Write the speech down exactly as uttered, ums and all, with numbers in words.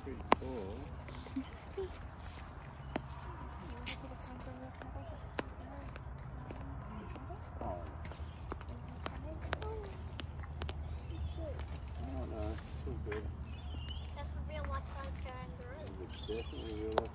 pretty cool. Oh. Oh no, it's so good. That's a real life size kangaroo. It's definitely real life.